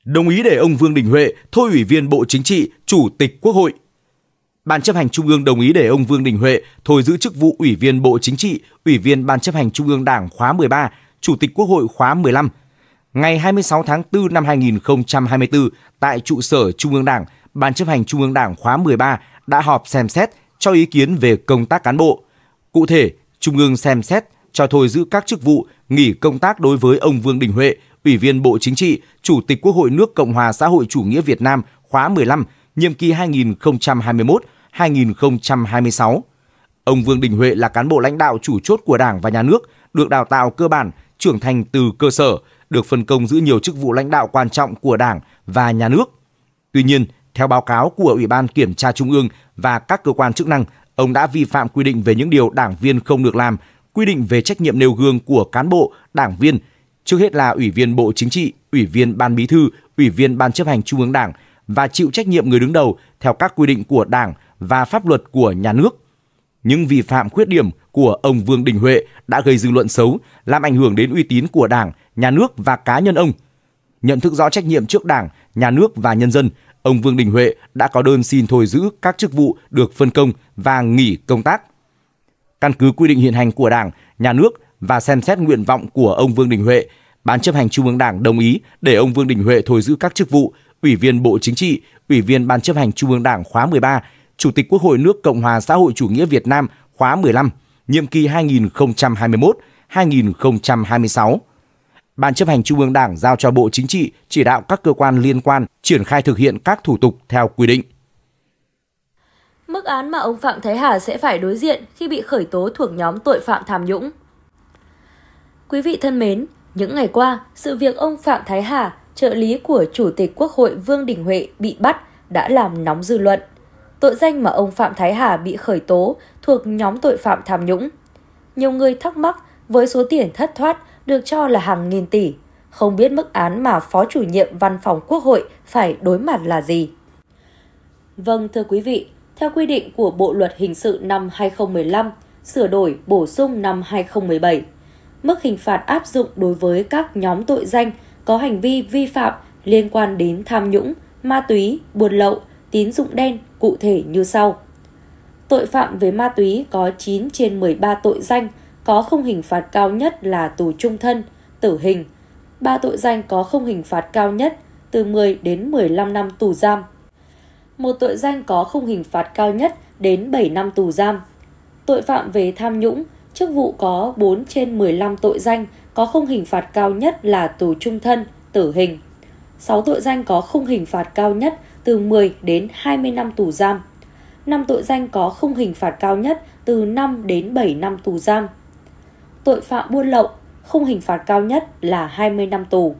đồng ý để ông Vương Đình Huệ thôi Ủy viên Bộ Chính trị, Chủ tịch Quốc hội. Ban chấp hành Trung ương đồng ý để ông Vương Đình Huệ thôi giữ chức vụ Ủy viên Bộ Chính trị, Ủy viên Ban chấp hành Trung ương Đảng khóa 13, Chủ tịch Quốc hội khóa 15. Ngày 26 tháng 4 năm 2024, tại trụ sở Trung ương Đảng, Ban chấp hành Trung ương Đảng khóa 13 đã họp xem xét cho ý kiến về công tác cán bộ. Cụ thể, Trung ương xem xét cho thôi giữ các chức vụ, nghỉ công tác đối với ông Vương Đình Huệ, Ủy viên Bộ Chính trị, Chủ tịch Quốc hội nước Cộng hòa xã hội chủ nghĩa Việt Nam khóa 15, nhiệm kỳ 2021-2026. Ông Vương Đình Huệ là cán bộ lãnh đạo chủ chốt của Đảng và Nhà nước, được đào tạo cơ bản, trưởng thành từ cơ sở, được phân công giữ nhiều chức vụ lãnh đạo quan trọng của Đảng và Nhà nước. Tuy nhiên, theo báo cáo của Ủy ban Kiểm tra Trung ương và các cơ quan chức năng, ông đã vi phạm quy định về những điều đảng viên không được làm, quy định về trách nhiệm nêu gương của cán bộ, đảng viên, trước hết là Ủy viên Bộ Chính trị, Ủy viên Ban Bí thư, Ủy viên Ban chấp hành Trung ương Đảng và chịu trách nhiệm người đứng đầu theo các quy định của Đảng và pháp luật của Nhà nước. Những vi phạm khuyết điểm của ông Vương Đình Huệ đã gây dư luận xấu, làm ảnh hưởng đến uy tín của Đảng, Nhà nước và cá nhân ông. Nhận thức rõ trách nhiệm trước Đảng, Nhà nước và nhân dân, ông Vương Đình Huệ đã có đơn xin thôi giữ các chức vụ được phân công và nghỉ công tác. Căn cứ quy định hiện hành của Đảng, Nhà nước và xem xét nguyện vọng của ông Vương Đình Huệ, Ban chấp hành Trung ương Đảng đồng ý để ông Vương Đình Huệ thôi giữ các chức vụ Ủy viên Bộ Chính trị, Ủy viên Ban chấp hành Trung ương Đảng khóa 13, Chủ tịch Quốc hội nước Cộng hòa xã hội chủ nghĩa Việt Nam khóa 15, nhiệm kỳ 2021-2026. Ban chấp hành Trung ương Đảng giao cho Bộ Chính trị chỉ đạo các cơ quan liên quan triển khai thực hiện các thủ tục theo quy định. Mức án mà ông Phạm Thái Hà sẽ phải đối diện khi bị khởi tố thuộc nhóm tội phạm tham nhũng. Quý vị thân mến, những ngày qua, sự việc ông Phạm Thái Hà, trợ lý của Chủ tịch Quốc hội Vương Đình Huệ bị bắt đã làm nóng dư luận. Tội danh mà ông Phạm Thái Hà bị khởi tố thuộc nhóm tội phạm tham nhũng. Nhiều người thắc mắc với số tiền thất thoát được cho là hàng nghìn tỷ, không biết mức án mà Phó Chủ nhiệm Văn phòng Quốc hội phải đối mặt là gì. Vâng, thưa quý vị, theo quy định của Bộ Luật Hình sự năm 2015, sửa đổi bổ sung năm 2017, mức hình phạt áp dụng đối với các nhóm tội danh có hành vi vi phạm liên quan đến tham nhũng, ma túy, buôn lậu, tín dụng đen cụ thể như sau. Tội phạm về ma túy có 9 trên 13 tội danh có khung hình phạt cao nhất là tù trung thân, tử hình. 3 tội danh có khung hình phạt cao nhất từ 10 đến 15 năm tù giam. Một tội danh có khung hình phạt cao nhất đến 7 năm tù giam. Tội phạm về tham nhũng, chức vụ có 4 trên 15 tội danh có khung hình phạt cao nhất là tù trung thân, tử hình. 6 tội danh có khung hình phạt cao nhất từ 10 đến 20 năm tù giam. 5 tội danh có khung hình phạt cao nhất từ 5 đến 7 năm tù giam. Tội phạm buôn lậu, khung hình phạt cao nhất là 20 năm tù.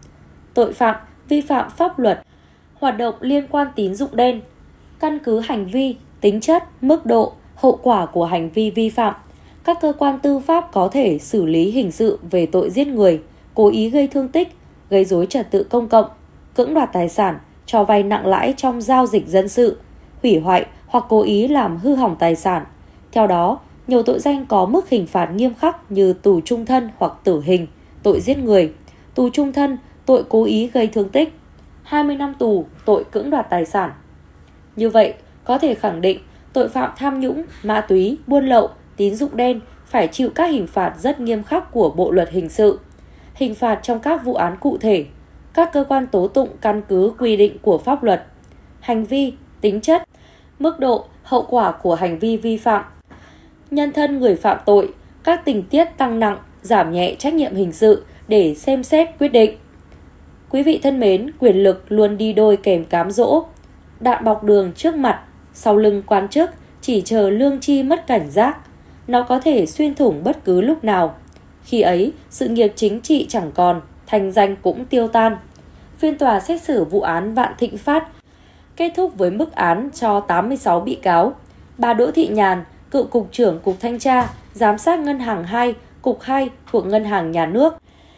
Tội phạm vi phạm pháp luật, hoạt động liên quan tín dụng đen, căn cứ hành vi, tính chất, mức độ, hậu quả của hành vi vi phạm, các cơ quan tư pháp có thể xử lý hình sự về tội giết người, cố ý gây thương tích, gây rối trật tự công cộng, cưỡng đoạt tài sản, cho vay nặng lãi trong giao dịch dân sự, hủy hoại hoặc cố ý làm hư hỏng tài sản. Theo đó, nhiều tội danh có mức hình phạt nghiêm khắc như tù trung thân hoặc tử hình, tội giết người, tù trung thân, tội cố ý gây thương tích, 20 năm tù, tội cưỡng đoạt tài sản. Như vậy, có thể khẳng định tội phạm tham nhũng, ma túy, buôn lậu, tín dụng đen phải chịu các hình phạt rất nghiêm khắc của Bộ Luật Hình sự. Hình phạt trong các vụ án cụ thể, các cơ quan tố tụng căn cứ quy định của pháp luật, hành vi, tính chất, mức độ, hậu quả của hành vi vi phạm, nhân thân người phạm tội, các tình tiết tăng nặng, giảm nhẹ trách nhiệm hình sự để xem xét quyết định. Quý vị thân mến, quyền lực luôn đi đôi kèm cám dỗ. Đạn bọc đường trước mặt, sau lưng quan chức chỉ chờ lương tri mất cảnh giác. Nó có thể xuyên thủng bất cứ lúc nào. Khi ấy, sự nghiệp chính trị chẳng còn, thanh danh cũng tiêu tan. Phiên tòa xét xử vụ án Vạn Thịnh Phát kết thúc với mức án cho 86 bị cáo. Bà Đỗ Thị Nhàn, cựu Cục trưởng Cục Thanh tra, Giám sát Ngân hàng 2, Cục 2 thuộc Ngân hàng Nhà nước,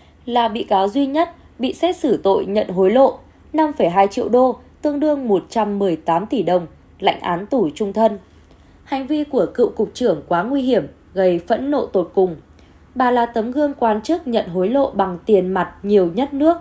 là bị cáo duy nhất bị xét xử tội nhận hối lộ 5,2 triệu đô, tương đương 118 tỷ đồng, lãnh án tù chung thân. Hành vi của cựu Cục trưởng quá nguy hiểm, gây phẫn nộ tột cùng. Bà là tấm gương quan chức nhận hối lộ bằng tiền mặt nhiều nhất nước,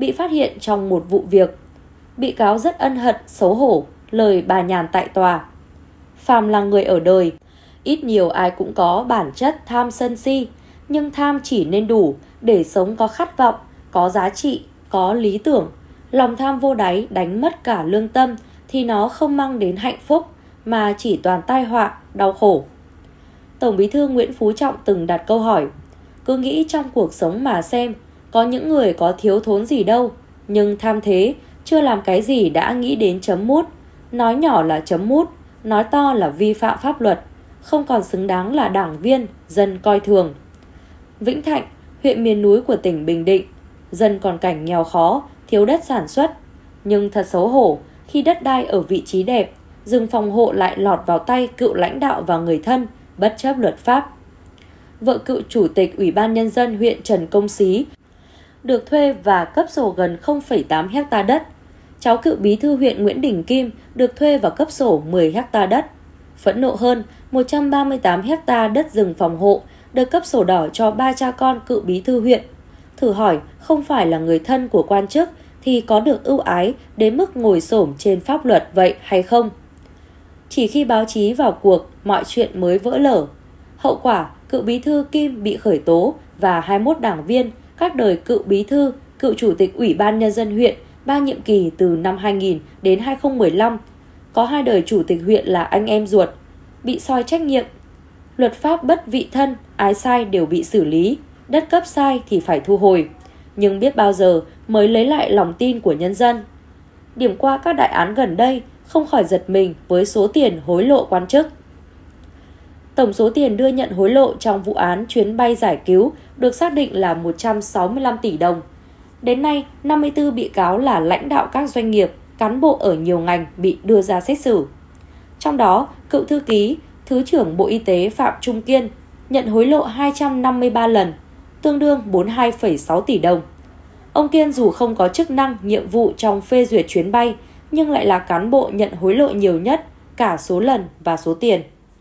bị phát hiện trong một vụ việc. Bị cáo rất ân hận, xấu hổ, lời bà nhàn tại tòa. Phàm là người ở đời, ít nhiều ai cũng có bản chất tham sân si, nhưng tham chỉ nên đủ để sống có khát vọng, có giá trị, có lý tưởng. Lòng tham vô đáy đánh mất cả lương tâm thì nó không mang đến hạnh phúc mà chỉ toàn tai họa, đau khổ. Tổng Bí thư Nguyễn Phú Trọng từng đặt câu hỏi: cứ nghĩ trong cuộc sống mà xem, có những người có thiếu thốn gì đâu, nhưng tham thế, chưa làm cái gì đã nghĩ đến chấm mút. Nói nhỏ là chấm mút, nói to là vi phạm pháp luật, không còn xứng đáng là đảng viên, dân coi thường. Vĩnh Thạnh, huyện miền núi của tỉnh Bình Định, dân còn cảnh nghèo khó, thiếu đất sản xuất. Nhưng thật xấu hổ, khi đất đai ở vị trí đẹp, rừng phòng hộ lại lọt vào tay cựu lãnh đạo và người thân, bất chấp luật pháp. Vợ cựu chủ tịch Ủy ban Nhân dân huyện Trần Công Xí được thuê và cấp sổ gần 0,8 ha đất. Cháu cựu bí thư huyện Nguyễn Đình Kim được thuê và cấp sổ 10 ha đất. Phẫn nộ hơn, 138 ha đất rừng phòng hộ được cấp sổ đỏ cho 3 cha con cựu bí thư huyện. Thử hỏi, không phải là người thân của quan chức thì có được ưu ái đến mức ngồi xổm trên pháp luật vậy hay không? Chỉ khi báo chí vào cuộc, mọi chuyện mới vỡ lở. Hậu quả, cựu bí thư Kim bị khởi tố và 21 đảng viên, các đời cựu bí thư, cựu chủ tịch Ủy ban Nhân dân huyện, 3 nhiệm kỳ từ năm 2000 đến 2015. Có 2 đời chủ tịch huyện là anh em ruột, bị soi trách nhiệm. Luật pháp bất vị thân, ai sai đều bị xử lý, đất cấp sai thì phải thu hồi. Nhưng biết bao giờ mới lấy lại lòng tin của nhân dân. Điểm qua các đại án gần đây, không khỏi giật mình với số tiền hối lộ quan chức. Tổng số tiền đưa nhận hối lộ trong vụ án chuyến bay giải cứu được xác định là 165 tỷ đồng. Đến nay, 54 bị cáo là lãnh đạo các doanh nghiệp, cán bộ ở nhiều ngành bị đưa ra xét xử. Trong đó, cựu thư ký, Thứ trưởng Bộ Y tế Phạm Trung Kiên nhận hối lộ 253 lần, tương đương 42,6 tỷ đồng. Ông Kiên dù không có chức năng, nhiệm vụ trong phê duyệt chuyến bay, nhưng lại là cán bộ nhận hối lộ nhiều nhất, cả số lần và số tiền.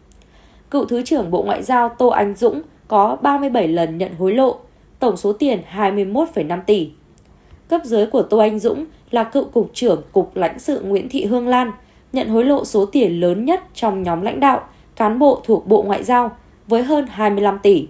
Cựu Thứ trưởng Bộ Ngoại giao Tô Anh Dũng có 37 lần nhận hối lộ, tổng số tiền 21,5 tỷ. Cấp dưới của Tô Anh Dũng là cựu Cục trưởng Cục Lãnh sự Nguyễn Thị Hương Lan, nhận hối lộ số tiền lớn nhất trong nhóm lãnh đạo, cán bộ thuộc Bộ Ngoại giao với hơn 25 tỷ.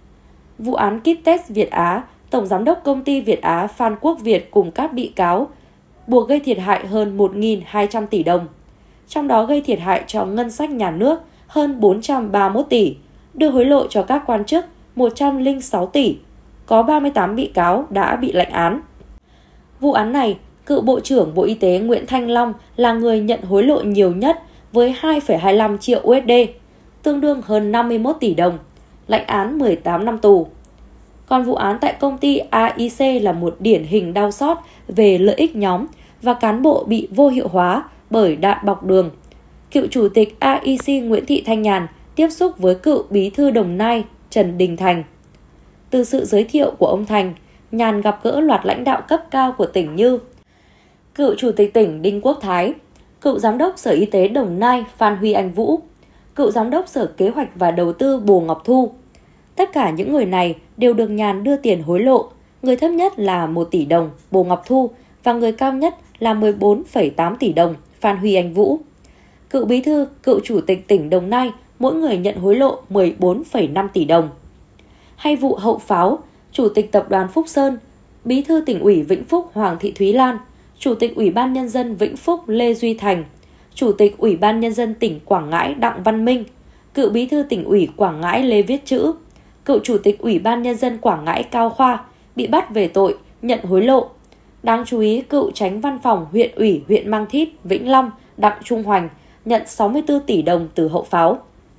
Vụ án kit test Việt Á, Tổng Giám đốc Công ty Việt Á Phan Quốc Việt cùng các bị cáo buộc gây thiệt hại hơn 1.200 tỷ đồng. Trong đó gây thiệt hại cho ngân sách nhà nước hơn 431 tỷ, đưa hối lộ cho các quan chức 106 tỷ. Có 38 bị cáo đã bị lệnh án. Vụ án này, cựu Bộ trưởng Bộ Y tế Nguyễn Thanh Long là người nhận hối lộ nhiều nhất với 2,25 triệu USD, tương đương hơn 51 tỷ đồng, lãnh án 18 năm tù. Còn vụ án tại công ty AIC là một điển hình đau xót về lợi ích nhóm và cán bộ bị vô hiệu hóa bởi đạn bọc đường. Cựu chủ tịch AIC Nguyễn Thị Thanh Nhàn tiếp xúc với cựu bí thư Đồng Nai Trần Đình Thành. Từ sự giới thiệu của ông Thành, Nhàn gặp gỡ loạt lãnh đạo cấp cao của tỉnh như cựu chủ tịch tỉnh Đinh Quốc Thái, cựu giám đốc Sở Y tế Đồng Nai Phan Huy Anh Vũ, cựu giám đốc Sở Kế hoạch và Đầu tư Bồ Ngọc Thu. Tất cả những người này đều được Nhàn đưa tiền hối lộ, người thấp nhất là 1 tỷ đồng Bồ Ngọc Thu và người cao nhất là 14,8 tỷ đồng Phan Huy Anh Vũ. Cựu bí thư, cựu chủ tịch tỉnh Đồng Nai mỗi người nhận hối lộ 14,5 tỷ đồng. Hay vụ Hậu Pháo, chủ tịch tập đoàn Phúc Sơn, bí thư tỉnh ủy Vĩnh Phúc Hoàng Thị Thúy Lan, chủ tịch Ủy ban Nhân dân Vĩnh Phúc Lê Duy Thành, chủ tịch Ủy ban Nhân dân tỉnh Quảng Ngãi Đặng Văn Minh, cựu bí thư tỉnh ủy Quảng Ngãi Lê Viết Chữ, cựu chủ tịch Ủy ban Nhân dân Quảng Ngãi Cao Khoa bị bắt về tội nhận hối lộ. Đáng chú ý, cựu chánh văn phòng huyện ủy huyện Mang Thít, Vĩnh Long Đặng Trung Hoành nhận 64 tỷ đồng từ Hậu Pháo.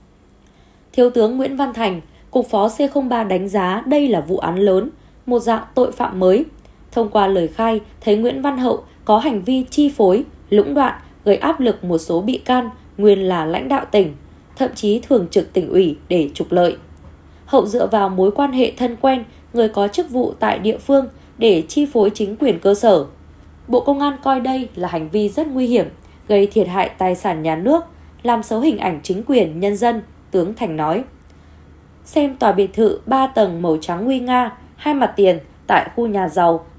Thiếu tướng Nguyễn Văn Thành, Cục Phó C03 đánh giá đây là vụ án lớn, một dạng tội phạm mới. Thông qua lời khai, thấy Nguyễn Văn Hậu có hành vi chi phối, lũng đoạn, gây áp lực một số bị can nguyên là lãnh đạo tỉnh, thậm chí thường trực tỉnh ủy để trục lợi. Hậu dựa vào mối quan hệ thân quen, người có chức vụ tại địa phương để chi phối chính quyền cơ sở. Bộ Công an coi đây là hành vi rất nguy hiểm, gây thiệt hại tài sản nhà nước, làm xấu hình ảnh chính quyền nhân dân, tướng Thành nói. Xem tòa biệt thự 3 tầng màu trắng nguy nga, 2 mặt tiền tại khu nhà giàu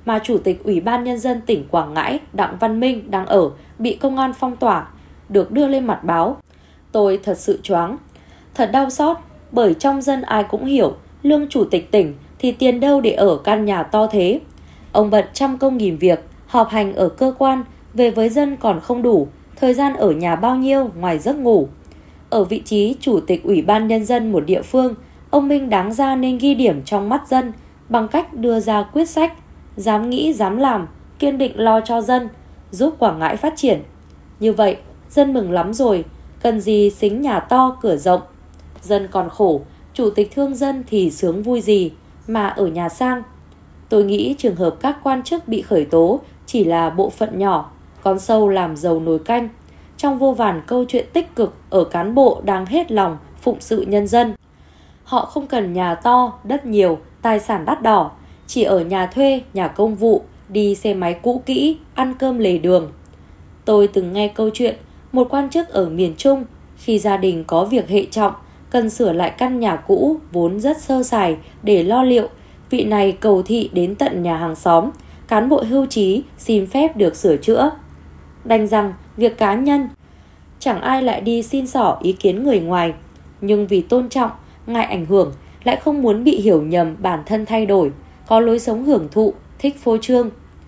mà Chủ tịch Ủy ban Nhân dân tỉnh Quảng Ngãi Đặng Văn Minh đang ở bị công an phong tỏa, được đưa lên mặt báo. Tôi thật sự choáng, thật đau xót, bởi trong dân ai cũng hiểu lương Chủ tịch tỉnh thì tiền đâu để ở căn nhà to thế. Ông bận trăm công nghìn việc, họp hành ở cơ quan, về với dân còn không đủ, thời gian ở nhà bao nhiêu ngoài giấc ngủ. Ở vị trí Chủ tịch Ủy ban Nhân dân một địa phương, ông Minh đáng ra nên ghi điểm trong mắt dân bằng cách đưa ra quyết sách, dám nghĩ dám làm, kiên định lo cho dân, giúp Quảng Ngãi phát triển. Như vậy, dân mừng lắm rồi, cần gì xính nhà to cửa rộng. Dân còn khổ, Chủ tịch thương dân thì sướng vui gì mà ở nhà sang. Tôi nghĩ trường hợp các quan chức bị khởi tố chỉ là bộ phận nhỏ, con sâu làm dầu nồi canh, trong vô vàn câu chuyện tích cực ở cán bộ đang hết lòng phụng sự nhân dân. Họ không cần nhà to, đất nhiều, tài sản đắt đỏ, chỉ ở nhà thuê, nhà công vụ, đi xe máy cũ kỹ, ăn cơm lề đường. Tôi từng nghe câu chuyện một quan chức ở miền Trung, khi gia đình có việc hệ trọng, cần sửa lại căn nhà cũ vốn rất sơ sài để lo liệu, vị này cầu thị đến tận nhà hàng xóm, cán bộ hưu trí xin phép được sửa chữa. Đành rằng việc cá nhân, chẳng ai lại đi xin xỏ ý kiến người ngoài, nhưng vì tôn trọng, ngại ảnh hưởng, lại không muốn bị hiểu nhầm bản thân thay đổi, có lối sống hưởng thụ, thích phô trương.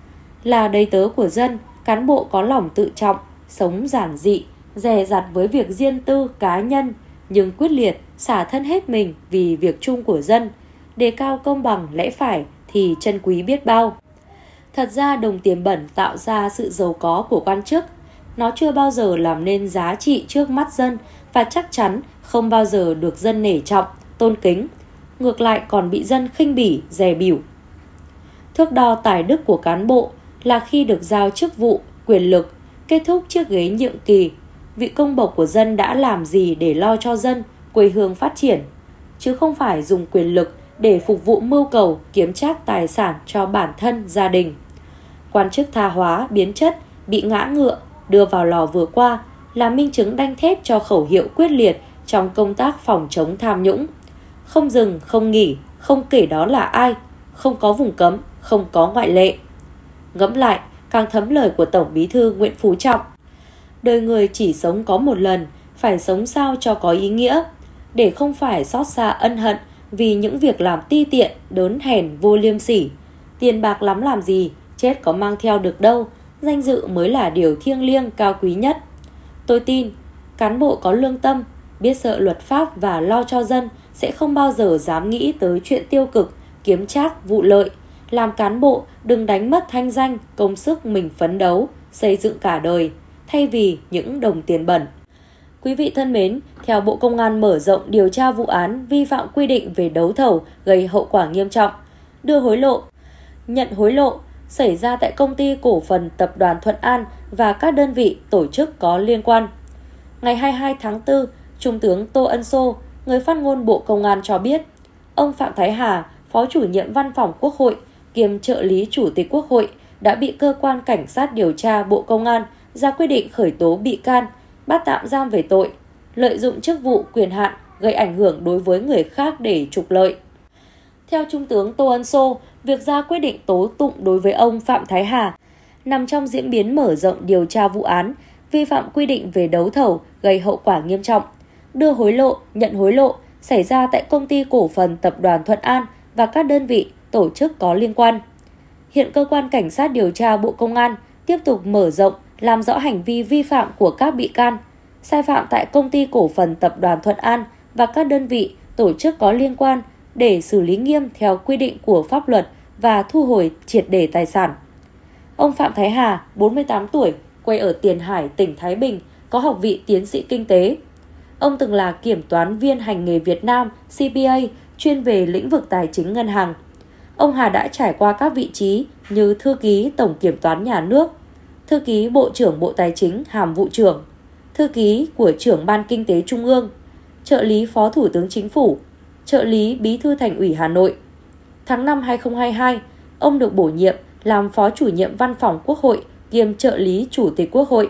Là đầy tớ của dân, cán bộ có lòng tự trọng, sống giản dị, dè dặt với việc riêng tư cá nhân, nhưng quyết liệt xả thân hết mình vì việc chung của dân, đề cao công bằng lẽ phải thì trân quý biết bao. Thật ra đồng tiền bẩn tạo ra sự giàu có của quan chức, nó chưa bao giờ làm nên giá trị trước mắt dân và chắc chắn không bao giờ được dân nể trọng, tôn kính, ngược lại còn bị dân khinh bỉ, dè bỉu. Thước đo tài đức của cán bộ là khi được giao chức vụ, quyền lực, kết thúc chiếc ghế nhiệm kỳ, vị công bộc của dân đã làm gì để lo cho dân, quê hương phát triển, chứ không phải dùng quyền lực để phục vụ mưu cầu kiếm trác tài sản cho bản thân, gia đình. Quan chức tha hóa, biến chất, bị ngã ngựa, đưa vào lò vừa qua là minh chứng đanh thép cho khẩu hiệu quyết liệt trong công tác phòng chống tham nhũng. Không dừng, không nghỉ, không kể đó là ai, không có vùng cấm, không có ngoại lệ. Ngẫm lại, càng thấm lời của Tổng Bí thư Nguyễn Phú Trọng. Đời người chỉ sống có một lần, phải sống sao cho có ý nghĩa, để không phải xót xa ân hận vì những việc làm ti tiện, đớn hèn, vô liêm sỉ. Tiền bạc lắm làm gì, chết có mang theo được đâu, danh dự mới là điều thiêng liêng cao quý nhất. Tôi tin, cán bộ có lương tâm, biết sợ luật pháp và lo cho dân sẽ không bao giờ dám nghĩ tới chuyện tiêu cực, kiếm trác, vụ lợi. Làm cán bộ đừng đánh mất thanh danh, công sức mình phấn đấu, xây dựng cả đời, thay vì những đồng tiền bẩn. Quý vị thân mến, theo Bộ Công an mở rộng điều tra vụ án vi phạm quy định về đấu thầu gây hậu quả nghiêm trọng, đưa hối lộ, nhận hối lộ xảy ra tại Công ty Cổ phần Tập đoàn Thuận An và các đơn vị tổ chức có liên quan. Ngày 22 tháng 4, Trung tướng Tô Ân Sô, người phát ngôn Bộ Công an cho biết, ông Phạm Thái Hà, Phó chủ nhiệm Văn phòng Quốc hội, kiêm trợ lý Chủ tịch Quốc hội đã bị Cơ quan Cảnh sát điều tra Bộ Công an ra quyết định khởi tố bị can, bắt tạm giam về tội lợi dụng chức vụ quyền hạn gây ảnh hưởng đối với người khác để trục lợi. Theo Trung tướng Tô Ân Sô, việc ra quyết định tố tụng đối với ông Phạm Thái Hà nằm trong diễn biến mở rộng điều tra vụ án vi phạm quy định về đấu thầu gây hậu quả nghiêm trọng, đưa hối lộ, nhận hối lộ xảy ra tại Công ty Cổ phần Tập đoàn Thuận An và các đơn vị, tổ chức có liên quan. Hiện Cơ quan Cảnh sát điều tra Bộ Công an tiếp tục mở rộng làm rõ hành vi vi phạm của các bị can, sai phạm tại Công ty Cổ phần Tập đoàn Thuận An và các đơn vị, tổ chức có liên quan để xử lý nghiêm theo quy định của pháp luật và thu hồi triệt để tài sản. Ông Phạm Thái Hà, 48 tuổi, quê ở Tiền Hải, tỉnh Thái Bình, có học vị tiến sĩ kinh tế. Ông từng là kiểm toán viên hành nghề Việt Nam CPA, chuyên về lĩnh vực tài chính ngân hàng. Ông Hà đã trải qua các vị trí như thư ký Tổng Kiểm toán Nhà nước, thư ký Bộ trưởng Bộ Tài chính hàm vụ trưởng, thư ký của trưởng Ban Kinh tế Trung ương, trợ lý Phó Thủ tướng Chính phủ, trợ lý Bí thư Thành ủy Hà Nội. Tháng 5 2022, ông được bổ nhiệm làm Phó chủ nhiệm Văn phòng Quốc hội kiêm trợ lý Chủ tịch Quốc hội.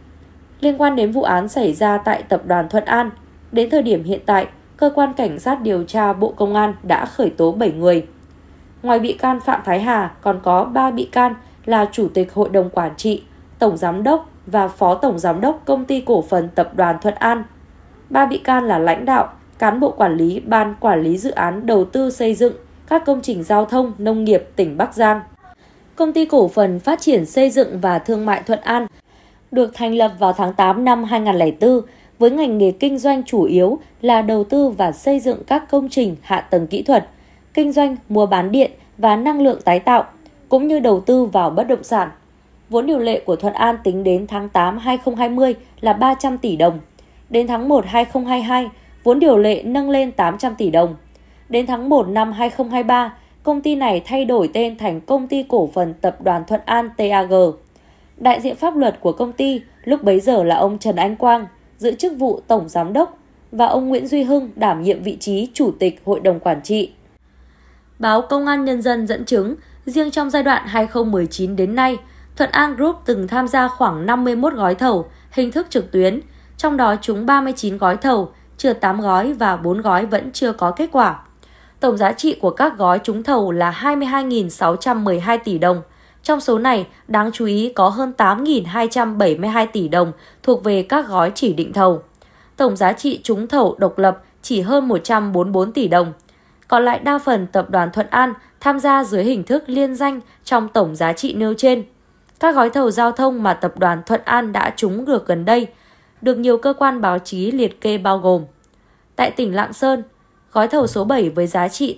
Liên quan đến vụ án xảy ra tại Tập đoàn Thuận An, đến thời điểm hiện tại, Cơ quan Cảnh sát điều tra Bộ Công an đã khởi tố 7 người. Ngoài bị can Phạm Thái Hà, còn có 3 bị can là Chủ tịch Hội đồng Quản trị, Tổng Giám đốc và Phó Tổng Giám đốc Công ty Cổ phần Tập đoàn Thuận An. 3 bị can là lãnh đạo, cán bộ quản lý Ban Quản lý Dự án Đầu tư xây dựng các công trình giao thông nông nghiệp tỉnh Bắc Giang. Công ty Cổ phần Phát triển Xây dựng và Thương mại Thuận An được thành lập vào tháng 8 năm 2004 với ngành nghề kinh doanh chủ yếu là đầu tư và xây dựng các công trình hạ tầng kỹ thuật, kinh doanh mua bán điện và năng lượng tái tạo, cũng như đầu tư vào bất động sản. Vốn điều lệ của Thuận An tính đến tháng 8 2020 là 300 tỷ đồng. Đến tháng 1 2022, vốn điều lệ nâng lên 800 tỷ đồng. Đến tháng 1 năm 2023, công ty này thay đổi tên thành Công ty Cổ phần Tập đoàn Thuận An TAG. Đại diện pháp luật của công ty lúc bấy giờ là ông Trần Anh Quang, giữ chức vụ Tổng Giám đốc, và ông Nguyễn Duy Hưng đảm nhiệm vị trí Chủ tịch Hội đồng Quản trị. Báo Công an Nhân dân dẫn chứng, riêng trong giai đoạn 2019 đến nay, Thuận An Group từng tham gia khoảng 51 gói thầu hình thức trực tuyến, trong đó trúng 39 gói thầu, trượt 8 gói và 4 gói vẫn chưa có kết quả. Tổng giá trị của các gói trúng thầu là 22.612 tỷ đồng. Trong số này, đáng chú ý có hơn 8.272 tỷ đồng thuộc về các gói chỉ định thầu. Tổng giá trị trúng thầu độc lập chỉ hơn 144 tỷ đồng. Còn lại đa phần tập đoàn Thuận An tham gia dưới hình thức liên danh trong tổng giá trị nêu trên. Các gói thầu giao thông mà tập đoàn Thuận An đã trúng được gần đây, được nhiều cơ quan báo chí liệt kê bao gồm: tại tỉnh Lạng Sơn, gói thầu số 7 với giá trị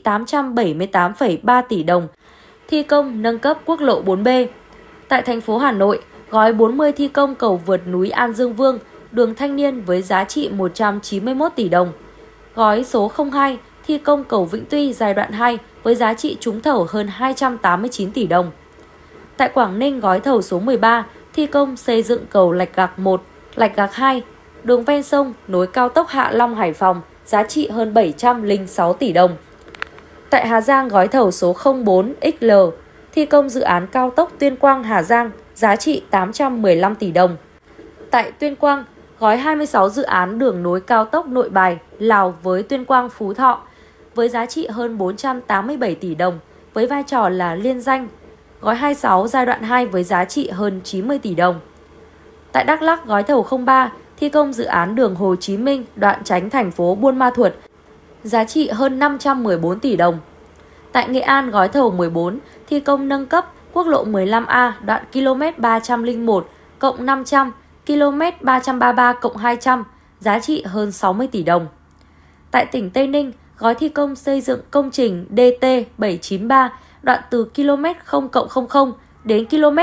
878,3 tỷ đồng, thi công nâng cấp quốc lộ 4B. Tại thành phố Hà Nội, gói 40 thi công cầu vượt núi An Dương Vương, đường Thanh Niên với giá trị 191 tỷ đồng. Gói số 02 thi công cầu Vĩnh Tuy giai đoạn 2 với giá trị trúng thầu hơn 289 tỷ đồng. Tại Quảng Ninh, gói thầu số 13 thi công xây dựng cầu Lạch Gạc 1, Lạch Gạc 2, đường ven sông nối cao tốc Hạ Long - Hải Phòng, giá trị hơn 706 tỷ đồng. Tại Hà Giang, gói thầu số 04XL thi công dự án cao tốc Tuyên Quang - Hà Giang, giá trị 815 tỷ đồng. Tại Tuyên Quang, gói 26 dự án đường nối cao tốc Nội Bài - Lào với Tuyên Quang - Phú Thọ với giá trị hơn 487 tỷ đồng với vai trò là liên danh. Gói 26 giai đoạn 2 với giá trị hơn 90 tỷ đồng. Tại Đắk Lắk, gói thầu 03 thi công dự án đường Hồ Chí Minh đoạn tránh thành phố Buôn Ma Thuột, giá trị hơn 514 tỷ đồng. Tại Nghệ An, gói thầu 14 thi công nâng cấp quốc lộ 15A đoạn km 301 cộng 500, km 333 cộng 200, giá trị hơn 60 tỷ đồng. Tại tỉnh Tây Ninh, gói thi công xây dựng công trình DT 793 đoạn từ km 0+00 đến km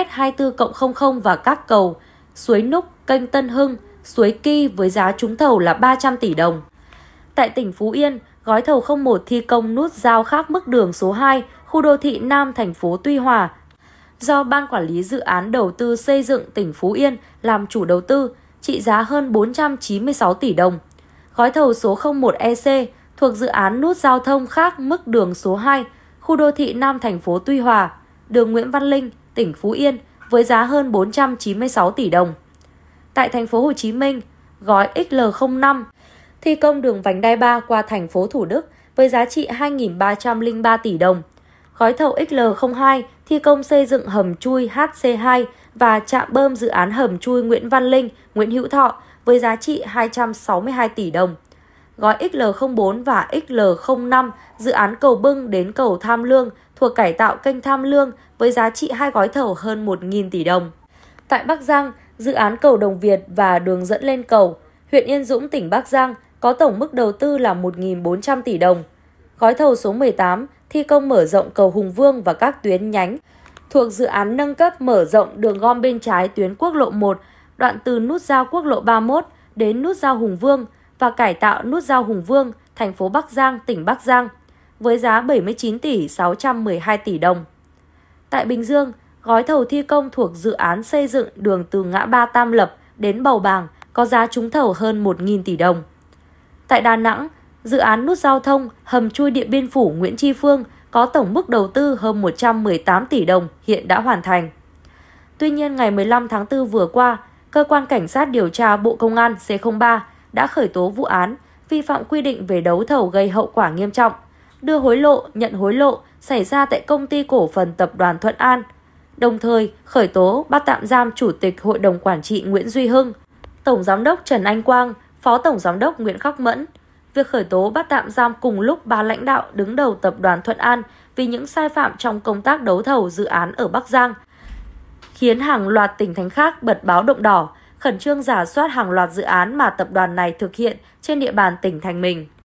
24+00 và các cầu Suối Núc, kênh Tân Hưng, Suối Ki với giá trúng thầu là 300 tỷ đồng. Tại tỉnh Phú Yên, gói thầu 01 thi công nút giao khác mức đường số 2, khu đô thị Nam thành phố Tuy Hòa, do Ban Quản lý Dự án Đầu tư Xây dựng tỉnh Phú Yên làm chủ đầu tư, trị giá hơn 496 tỷ đồng. Gói thầu số 01EC thuộc dự án nút giao thông khác mức đường số 2, khu đô thị Nam thành phố Tuy Hòa, đường Nguyễn Văn Linh, tỉnh Phú Yên với giá hơn 496 tỷ đồng. Tại thành phố Hồ Chí Minh, gói XL05 thi công đường vành đai 3 qua thành phố Thủ Đức với giá trị 2.303 tỷ đồng. Gói thầu XL02 thi công xây dựng hầm chui HC2 và trạm bơm dự án hầm chui Nguyễn Văn Linh, Nguyễn Hữu Thọ với giá trị 262 tỷ đồng. Gói XL04 và XL05 dự án cầu Bưng đến cầu Tham Lương thuộc cải tạo kênh Tham Lương với giá trị 2 gói thầu hơn 1.000 tỷ đồng. Tại Bắc Giang, dự án cầu Đồng Việt và đường dẫn lên cầu, huyện Yên Dũng, tỉnh Bắc Giang có tổng mức đầu tư là 1.400 tỷ đồng. Gói thầu số 18 thi công mở rộng cầu Hùng Vương và các tuyến nhánh thuộc dự án nâng cấp mở rộng đường gom bên trái tuyến quốc lộ 1, đoạn từ nút giao quốc lộ 31 đến nút giao Hùng Vương và cải tạo nút giao Hùng Vương, thành phố Bắc Giang, tỉnh Bắc Giang, với giá 79 tỷ 612 tỷ đồng. Tại Bình Dương, gói thầu thi công thuộc dự án xây dựng đường từ ngã ba Tam Lập đến Bầu Bàng có giá trúng thầu hơn 1.000 tỷ đồng. Tại Đà Nẵng, dự án nút giao thông hầm chui Điện Biên Phủ Nguyễn Tri Phương có tổng mức đầu tư hơn 118 tỷ đồng hiện đã hoàn thành. Tuy nhiên, ngày 15 tháng 4 vừa qua, Cơ quan Cảnh sát điều tra Bộ Công an C03 đã khởi tố vụ án vi phạm quy định về đấu thầu gây hậu quả nghiêm trọng, đưa hối lộ, nhận hối lộ, xảy ra tại Công ty Cổ phần Tập đoàn Thuận An, đồng thời khởi tố bắt tạm giam Chủ tịch Hội đồng Quản trị Nguyễn Duy Hưng, Tổng Giám đốc Trần Anh Quang, Phó Tổng Giám đốc Nguyễn Khắc Mẫn. Việc khởi tố bắt tạm giam cùng lúc 3 lãnh đạo đứng đầu Tập đoàn Thuận An vì những sai phạm trong công tác đấu thầu dự án ở Bắc Giang, khiến hàng loạt tỉnh thành khác bật báo động đỏ, khẩn trương rà soát hàng loạt dự án mà tập đoàn này thực hiện trên địa bàn tỉnh thành mình.